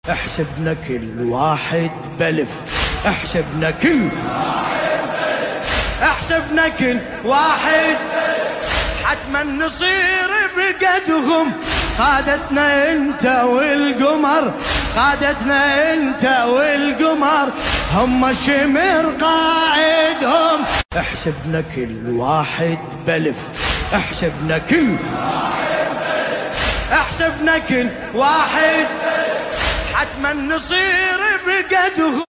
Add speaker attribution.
Speaker 1: احسبنا كل واحد بلف، احسبنا كل واحد بلف، احسبنا كل واحد بلف، حتما نصير بقدهم. قادتنا انت والقمر، قادتنا انت والقمر، هم شمر قاعدهم. احسبنا كل واحد بلف، احسبنا كل واحد بلف، احسبنا كل واحد بلف، حتما نصير بقدهم.